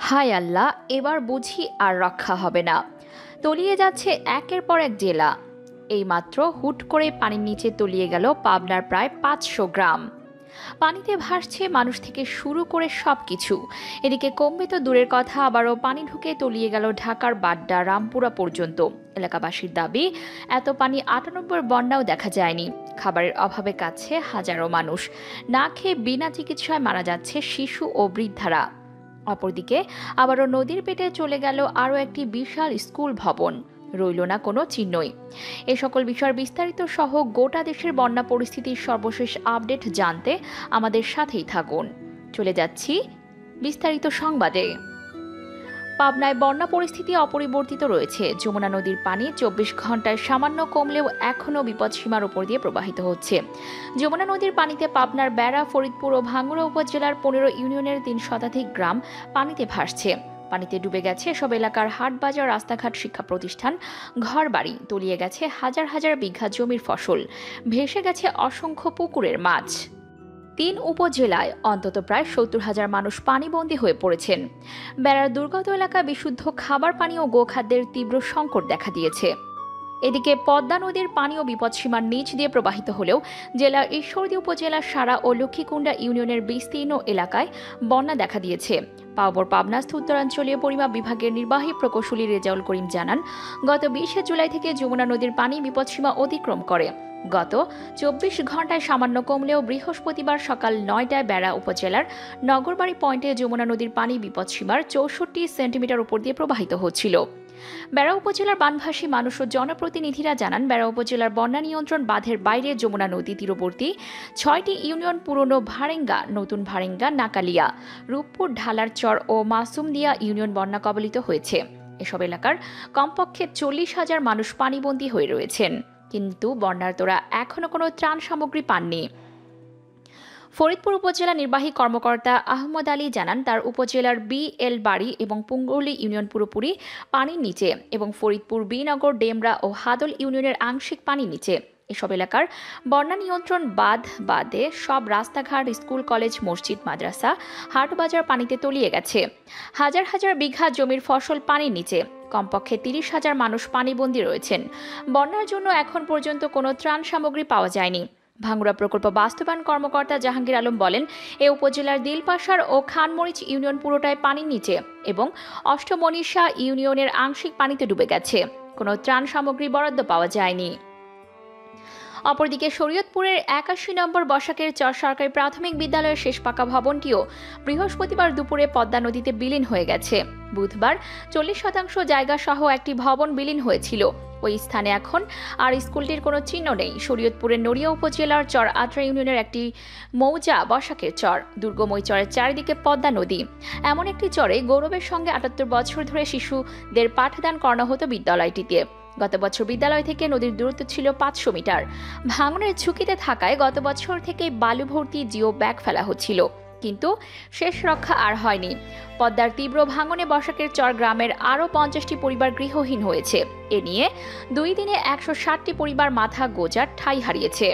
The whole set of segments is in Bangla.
হায় আল্লাহ, এবার বুঝি আর রক্ষা হবে না। তলিয়ে যাচ্ছে একের পর এক জেলা। এইমাত্র হুট করে পানির নিচে তলিয়ে গেল পাবনার প্রায় ৫০০ গ্রাম। পানিতে ভাসছে মানুষ থেকে শুরু করে সবকিছু। এদিকে কমবে তো দূরের কথা, আবারও পানি ঢুকে তলিয়ে গেল ঢাকার বাড্ডা রামপুরা পর্যন্ত। এলাকাবাসীর দাবি, এত পানি ৯৮ বন্যাও দেখা যায়নি। খাবারের অভাবে কাছে হাজারো মানুষ, না খেয়ে বিনা চিকিৎসায় মারা যাচ্ছে শিশু ও বৃদ্ধারা। অপরদিকে আবারও নদীর পেটে চলে গেল আরও একটি বিশাল স্কুল ভবন, রইল না কোনো চিহ্নই। এ সকল বিষয়ের বিস্তারিত সহ গোটা দেশের বন্যা পরিস্থিতির সর্বশেষ আপডেট জানতে আমাদের সাথেই থাকুন। চলে যাচ্ছি বিস্তারিত সংবাদে। পাবনায় বন্যা পরিস্থিতি অপরিবর্তিত রয়েছে। যমুনা নদীর পানি ২৪ ঘন্টায় সামান্য কমলেও এখনও বিপদসীমার উপর দিয়ে প্রবাহিত হচ্ছে। যমুনা নদীর পানিতে পাবনার বেড়া, ফরিদপুর ও ভাঙ্গুড়া উপজেলার ১৫ ইউনিয়নের ৩ শতাধিক গ্রাম পানিতে ভাসছে। পানিতে ডুবে গেছে সব এলাকার হাট বাজার, রাস্তাঘাট, শিক্ষা প্রতিষ্ঠান, ঘরবাড়ি। তলিয়ে গেছে হাজার হাজার বিঘা জমির ফসল, ভেসে গেছে অসংখ্য পুকুরের মাছ। ৩ উপজেলায় অন্তত প্রায় ৭০,০০০ মানুষ পানিবন্দী হয়ে পড়েছেন। বেড়ার দুর্গত এলাকায় বিশুদ্ধ খাবার পানি ও গোখাদ্যের তীব্র সংকট দেখা দিয়েছে। এদিকে পদ্মা নদীর পানিও বিপদসীমার নিচ দিয়ে প্রবাহিত হলেও জেলার ঈশ্বরদী উপজেলার সারা ও লক্ষ্মীকুণ্ডা ইউনিয়নের বিস্তীর্ণ এলাকায় বন্যা দেখা দিয়েছে। পাবনাস্থ উত্তরাঞ্চলীয় পরিমাপ বিভাগের নির্বাহী প্রকৌশলী রেজাউল করিম জানান, গত ২০ জুলাই থেকে যমুনা নদীর পানি বিপদসীমা অতিক্রম করে। গত ২৪ ঘন্টায় সামান্য কমলেও বৃহস্পতিবার সকাল ৯টায় বেড়া উপজেলার নগরবাড়ি পয়েন্টে যমুনা নদীর পানি বিপদসীমার ৬৪ সেন্টিমিটার উপর দিয়ে প্রবাহিত হচ্ছিল। বেড়া উপজেলার বানভাসী মানুষ ও জনপ্রতিনিধিরা জানান, বেড়া উপজেলার বন্যা নিয়ন্ত্রণ বাঁধের বাইরে যমুনা নদী তীরবর্তী ৬টি ইউনিয়ন পুরনো ভারেঙ্গা, নতুন ভারেঙ্গা, নাকালিয়া, রূপপুর, ঢালার চর ও মাসুমদিয়া ইউনিয়ন বন্যা কবলিত হয়েছে। এসব এলাকার কমপক্ষে ৪০,০০০ মানুষ পানিবন্দী হয়ে রয়েছেন, কিন্তু বন্যার্তরা এখনও কোনো ত্রাণ সামগ্রী পাননি। ফরিদপুর উপজেলা নির্বাহী কর্মকর্তা আহমদ আলী জানান, তার উপজেলার BL বাড়ি এবং পুঙ্গলি ইউনিয়ন পুরোপুরি পানির নিচে এবং ফরিদপুর বিনগর, ডেমরা ও হাদল ইউনিয়নের আংশিক পানির নিচে। এসব এলাকার বন্যা নিয়ন্ত্রণ বাঁধ বাদে সব রাস্তাঘাট, স্কুল, কলেজ, মসজিদ, মাদ্রাসা, হাট বাজার পানিতে তলিয়ে গেছে। হাজার হাজার বিঘা জমির ফসল পানির নিচে। কমপক্ষে ৩০,০০০ মানুষ পানিবন্দী রয়েছেন। বন্যার জন্য এখন পর্যন্ত কোনো ত্রাণ সামগ্রী পাওয়া যায়নি। ভাঙ্গুড়া প্রকল্প বাস্তবায়ন কর্মকর্তা জাহাঙ্গীর আলম বলেন, এ উপজেলার দিলপাশার ও খানমরিচ ইউনিয়ন পুরোটাই পানির নিচে এবং অষ্টমনীষা ইউনিয়নের আংশিক পানিতে ডুবে গেছে। কোনো ত্রাণ সামগ্রী বরাদ্দ পাওয়া যায়নি। অপরদিকে শরীয়তপুরের ৮১ নম্বর বসাকের চর সরকারি প্রাথমিক বিদ্যালয়ের শেষ পাকা ভবনটিও বৃহস্পতিবার দুপুরে পদ্মা নদীতে বিলীন হয়ে গেছে। বুধবার ৪০% জায়গা সহ একটি ভবন বিলীন হয়েছিল। ওই স্থানে এখন আর স্কুলটির কোনো চিহ্ন নেই। শরীয়তপুরের নড়িয়া উপজেলার চর আত্রা ইউনিয়নের একটি মৌজা বসাকের চর, দুর্গম ওই চরের চারিদিকে পদ্মা নদী। এমন একটি চরে গৌরবের সঙ্গে ৭৮ বছর ধরে শিশুদের পাঠদান করানো হতো বিদ্যালয়টিতে। গত বছর বিদ্যালয় থেকে নদীর দূরত্ব ছিল ৫০০ মিটার। ভাঙনের ঝুঁকিতে থাকায় গত বছর থেকে বালু ভর্তি জিও ব্যাগ ফেলা হচ্ছিল, কিন্তু শেষ রক্ষা আর হয়নি। পদ্মার তীব্র ভাঙনে বসাকের চর গ্রামের আরও ৫০টি পরিবার গৃহহীন হয়েছে। এ নিয়ে ২ দিনে ১৬০টি পরিবার মাথা গোঁজার ঠাঁই হারিয়েছে।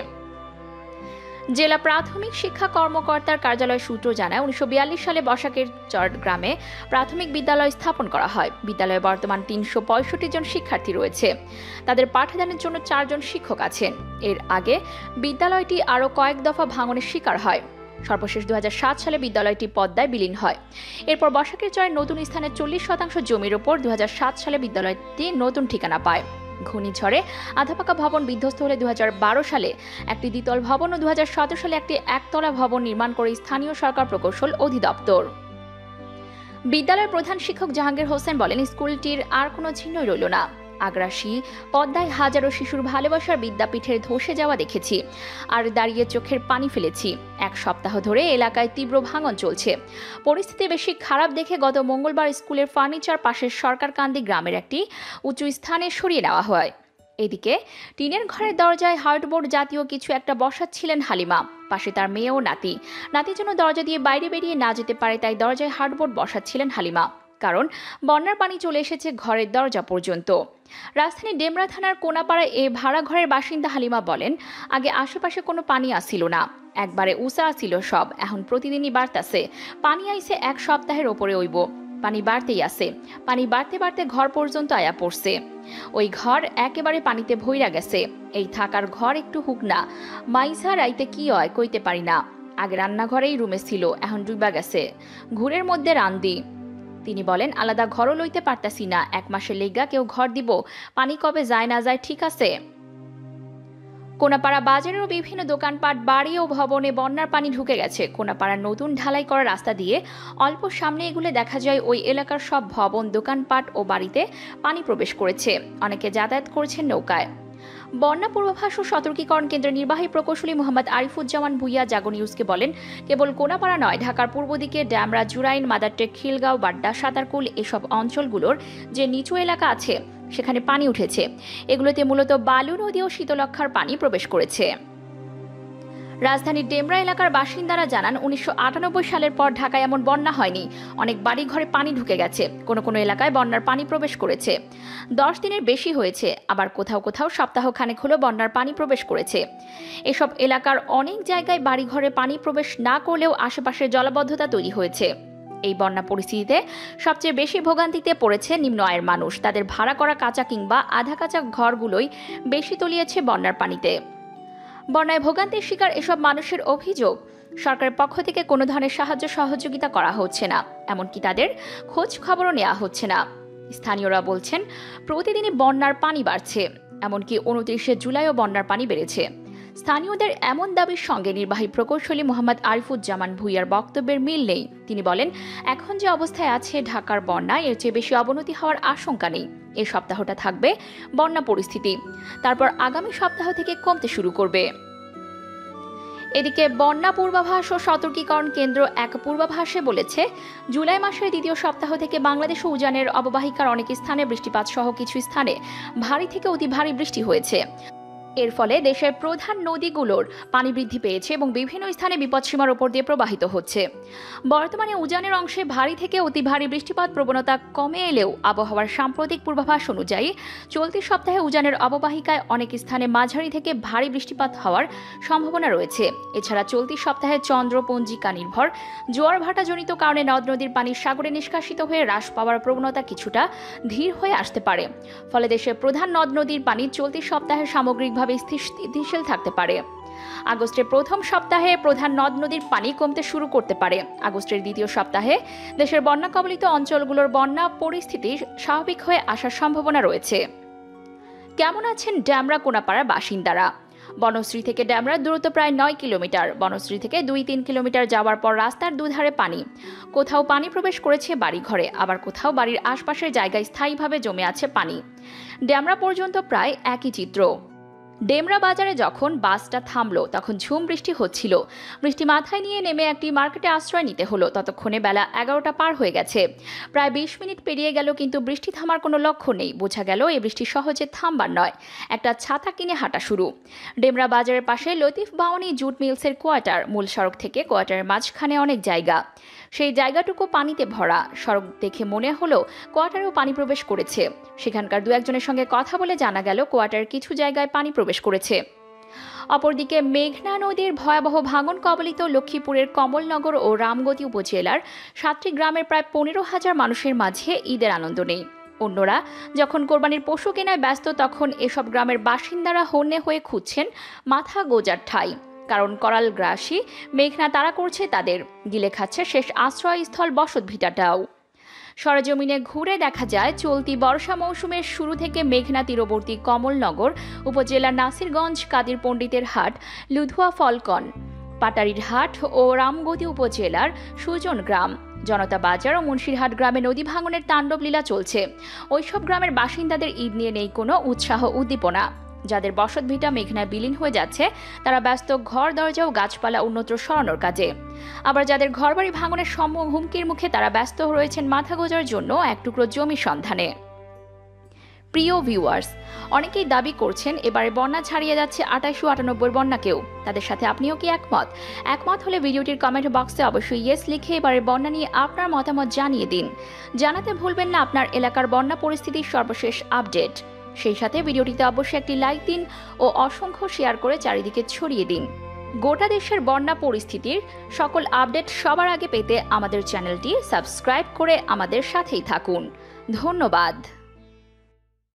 জেলা প্রাথমিক শিক্ষা কর্মকর্তার কার্যালয় সূত্র জানায়, ১৯৪২ সালে বসাকের চর গ্রামে প্রাথমিক বিদ্যালয় স্থাপন করা হয়। বিদ্যালয়ে বর্তমান ৩৬৫ জন শিক্ষার্থী রয়েছে। তাদের পাঠদানের জন্য ৪ জন শিক্ষক আছেন। এর আগে বিদ্যালয়টি আরও কয়েক দফা ভাঙনের শিকার হয়। সর্বশেষ ২০০৭ সালে বিদ্যালয়টি পদ্মায় বিলীন হয়। এরপর বসাকের চরের নতুন স্থানে ৪০% জমির ওপর ২০০৭ সালে বিদ্যালয়টি নতুন ঠিকানা পায়। ঘূর্ণিঝড়ে আধাপাকা ভবন বিধ্বস্ত হলে ২০১২ সালে একটি দ্বিতল ভবন ও ২০১৭ সালে একটি একতলা ভবন নির্মাণ করে স্থানীয় সরকার প্রকৌশল অধিদপ্তর। বিদ্যালয়ের প্রধান শিক্ষক জাহাঙ্গীর হোসেন বলেন, স্কুলটির আর কোনো চিহ্নই রইল না। আগ্রাসী পদ্মায় হাজারো শিশুর ভালোবাসার বিদ্যাপীঠের ধসে যাওয়া দেখেছি আর দাঁড়িয়ে চোখের পানি ফেলেছি। ১ সপ্তাহ ধরে এলাকায় তীব্র ভাঙন চলছে। পরিস্থিতি বেশি খারাপ দেখে গত মঙ্গলবার স্কুলের ফার্নিচার পাশের সরকারকান্দি গ্রামের একটি উঁচু স্থানে সরিয়ে নেওয়া হয়। এদিকে টিনের ঘরের দরজায় হার্ডবোর্ড জাতীয় কিছু একটা বসাচ্ছিলেন হালিমা। পাশে তার মেয়ে ও নাতি। নাতির জন্য দরজা দিয়ে বাইরে বেরিয়ে না যেতে পারে, তাই দরজায় হার্ডবোর্ড বসাচ্ছিলেন হালিমা, কারণ বন্যার পানি চলে এসেছে ঘরের দরজা পর্যন্ত। রাজধানী ডেমরা থানার কোনাপাড়ায় এ ভাড়া ঘরের বাসিন্দা হালিমা বলেন, আগে আশেপাশে কোনো পানি আসছিল না, একবারে উষা আসছিল সব, এখন প্রতিদিনই বাড়তাছে। পানি আইছে 1 সপ্তাহের ওপরে হইব। পানি বাড়তেই আছে। পানি বাড়তে বাড়তে ঘর পর্যন্ত আয়া পড়ছে। ওই ঘর একেবারে পানিতে ভইরা গেছে। এই থাকার ঘর একটু হুক না, মাইসা রাইতে কি হয় কইতে পারি না। আগে রান্নাঘরেই রুমে ছিল, এখন ডুবা গেছে। ঘুরের মধ্যে রান্দি। তিনি বলেন, আলাদা ঘরও লইতে পারতাছি না। 1 মাসের লেগা কেউ ঘর দিব? পানি কবে যায় না যায় ঠিক আছে। কোনাপাড়া বাজারেরও বিভিন্ন দোকানপাট, বাড়ি ও ভবনে বন্যার পানি ঢুকে গেছে। কোনাপাড়ার নতুন ঢালাই করা রাস্তা দিয়ে অল্প সামনে এগুলে দেখা যায় ওই এলাকার সব ভবন, দোকানপাট ও বাড়িতে পানি প্রবেশ করেছে। অনেকে যাতায়াত করছেন নৌকায়। বন্যা পূর্বাভাস ও সতর্কীকরণ কেন্দ্রের নির্বাহী প্রকৌশলী মোহাম্মদ আরিফুজ্জামান ভুইয়া জাগো নিউজকে বলেন, কেবল কোনাপাড়া নয়, ঢাকার পূর্ব দিকে ড্যামরা, জুরাইন, মাদারটেক, খিলগাঁও, বাড্ডা, সাতারকুল এসব অঞ্চলগুলোর যে নিচু এলাকা আছে সেখানে পানি উঠেছে। এগুলোতে মূলত বালু নদী ও শীতলক্ষার পানি প্রবেশ করেছে। রাজধানীর ডেমরা এলাকার বাসিন্দারা জানান, 1998 সালের পর ঢাকায় এমন বন্যা হয়নি। অনেক বাড়ি ঘরে পানি ঢুকে গেছে। কোনো কোনো এলাকায় বন্যার পানি প্রবেশ করেছে। 10 দিনের বেশি হয়েছে। আবার কোথাও কোথাও সপ্তাহখানেক হলো বন্যার পানি প্রবেশ করেছে। এসব এলাকার অনেক জায়গায় বাড়িঘরে পানি প্রবেশ না করলেও আশেপাশে জলাবদ্ধতা তৈরি হয়েছে। এই বন্যা পরিস্থিতিতে সবচেয়ে বেশি ভোগান্তিতে পড়েছে নিম্ন আয়ের মানুষ। তাদের ভাড়া করা কাঁচা কিংবা আধা কাঁচা ঘরগুলোই বেশি তলিয়েছে বন্যার পানিতে। বন্যায় ভোগান্তির শিকার এসব মানুষের অভিযোগ, সরকারের পক্ষ থেকে কোনো ধরনের সাহায্য সহযোগিতা করা হচ্ছে না, এমনকি তাদের খোঁজ খবরও নেওয়া হচ্ছে না। স্থানীয়রা বলছেন, প্রতিদিনই বন্যার পানি বাড়ছে। এমনকি 29 জুলাইও বন্যার পানি বেড়েছে। স্থানীয়দের এমন দাবির সঙ্গে নির্বাহী প্রকৌশলী মোহাম্মদ আরিফুজ্জামান ভুইয়ার বক্তব্যের মিল নেই। তিনি বলেন, এখন যে অবস্থায় আছে ঢাকার বন্যা, এর চেয়ে বেশি অবনতি হওয়ার আশঙ্কা নেই। এই সপ্তাহটা থাকবে বন্যা পরিস্থিতি, তারপর আগামী সপ্তাহ থেকে কমতে শুরু করবে। এদিকে বন্যা পূর্বাভাস ও সতর্কীকরণ কেন্দ্র এক পূর্বাভাসে বলেছে, জুলাই মাসের দ্বিতীয় সপ্তাহ থেকে বাংলাদেশ ও উজানের অববাহিকার অনেক স্থানে বৃষ্টিপাত সহ কিছু স্থানে ভারী থেকে অতি ভারী বৃষ্টি হয়েছে। এর ফলে দেশের প্রধান নদীগুলোর পানি বৃদ্ধি পেয়েছে এবং বিভিন্ন স্থানে বিপদসীমার উপর দিয়ে প্রবাহিত হচ্ছে। বর্তমানে উজানের অংশে ভারী থেকে অতি ভারী বৃষ্টিপাত প্রবণতা কমে এলেও আবহাওয়ার সাম্প্রতিক পূর্বাভাস অনুযায়ী চলতি সপ্তাহে উজানের অববাহিকায় অনেক স্থানে মাঝারি থেকে ভারী বৃষ্টিপাত হওয়ার সম্ভাবনা রয়েছে। এছাড়া চলতি সপ্তাহে চন্দ্রপঞ্জিকা নির্ভর জোয়ার ভাটাজনিত কারণে নদ নদীর পানি সাগরে নিষ্কাশিত হয়ে হ্রাস পাওয়ার প্রবণতা কিছুটা ধীর হয়ে আসতে পারে। ফলে দেশের প্রধান নদ নদীর পানি চলতি সপ্তাহে সামগ্রিক স্থিতিশীল থাকতে পারে। আগস্টের প্রথম সপ্তাহে প্রধান নদ নদীর পানি কমতে শুরু করতে পারে। আগস্টের দ্বিতীয় সপ্তাহে দেশের বন্যা কবলিত অঞ্চলগুলোর বন্যা পরিস্থিতি স্বাভাবিক হয়ে আসার সম্ভাবনা রয়েছে। কেমন আছেন ড্যামরা কোনাপাড়ার বাসিন্দারা? বনশ্রী থেকে ড্যামরার দূরত্ব প্রায় 9 কিলোমিটার। বনশ্রী থেকে 2-3 কিলোমিটার যাওয়ার পর রাস্তার দুধারে পানি। কোথাও পানি প্রবেশ করেছে বাড়িঘরে, আবার কোথাও বাড়ির আশপাশের জায়গায় স্থায়ীভাবে জমে আছে পানি। ড্যামরা পর্যন্ত প্রায় একই চিত্র। ডেমরা বাজারে যখন বাসটা থামলো তখন ঝুম বৃষ্টি হচ্ছিল। বৃষ্টি মাথায় নিয়ে নেমে একটি মার্কেটে আশ্রয় নিতে হলো। ততক্ষণে বেলা 11টা পার হয়ে গেছে। প্রায় 20 মিনিট পেরিয়ে গেল, কিন্তু বৃষ্টি থামার কোনো লক্ষ্য নেই। বোঝা গেল এই বৃষ্টি সহজে থামবার নয়। একটা ছাতা কিনে হাঁটা শুরু। ডেমরা বাজারের পাশে লতিফ বাওয়ানি জুট মিলসের কোয়ার্টার। মূল সড়ক থেকে কোয়ার্টারের মাঝখানে অনেক জায়গা, সেই জায়গাটুকু পানিতে ভরা। সড়ক দেখে মনে হলো কোয়ার্টারেও পানি প্রবেশ করেছে। সেখানকার 2-1 সঙ্গে কথা বলে জানা গেল কোয়ার্টারের কিছু জায়গায় পানি প্রবেশ করেছে। অপরদিকে মেঘনা নদীর ভয়াবহ ভাঙন কবলিত লক্ষ্মীপুরের কমলনগর ও রামগতি উপজেলার 7টি গ্রামের প্রায় 15,000 মানুষের মাঝে ঈদের আনন্দ নেই। অন্যরা যখন কোরবানির পশু কেনায় ব্যস্ত, তখন এসব গ্রামের বাসিন্দারা হন্যে হয়ে খুঁজছেন মাথা গোজার ঠাঁই। কারণ করাল গ্রাসী মেঘনা তাড়া করছে তাদের, গিলে খাচ্ছে শেষ আশ্রয়স্থল বসতভিটাটাও। সরেজমিনে ঘুরে দেখা যায়, চলতি বর্ষা মৌসুমের শুরু থেকে মেঘনা তীরবর্তী কমলনগর উপজেলার নাসিরগঞ্জ, কাদির পণ্ডিতের হাট, লুধুয়া ফলকন, পাটারির হাট ও রামগতি উপজেলার সুজন গ্রাম, জনতা বাজার ও মুন্সিরহাট গ্রামে নদী ভাঙনের তাণ্ডব লীলা চলছে। ওইসব গ্রামের বাসিন্দাদের ঈদ নিয়ে নেই কোনো উৎসাহ উদ্দীপনা। যাদের বসতভিটা মেঘনায় বিলীন হয়ে যাচ্ছে, তারা ব্যস্ত ঘর দরজা ও গাছপালা অন্যত্র সরানোর কাজে। আবার যাদের ঘরবাড়ি ভাঙনের হুমকির মুখে, তারা ব্যস্ত রয়েছেন মাথা গোজার জন্য এক টুকরো জমি সন্ধানে। প্রিয় ভিউয়ার্স, অনেকেই দাবি করছেন এবারে বন্যা ছাড়িয়ে যাচ্ছে 2898 বন্যাকেও। তাদের সাথে আপনিও কি একমত? একমত হলে ভিডিওটির কমেন্ট বক্সে অবশ্যই ইয়েস লিখে এবারে বন্যা নিয়ে আপনার মতামত জানিয়ে দিন। জানাতে ভুলবেন না আপনার এলাকার বন্যা পরিস্থিতির সর্বশেষ আপডেট। সেই সাথে ভিডিওটিতে অবশ্যই একটি লাইক দিন ও অসংখ্য শেয়ার করে চারিদিকে ছড়িয়ে দিন। গোটা দেশের বন্যা পরিস্থিতির সকল আপডেট সবার আগে পেতে আমাদের চ্যানেলটি সাবস্ক্রাইব করে আমাদের সাথেই থাকুন। ধন্যবাদ।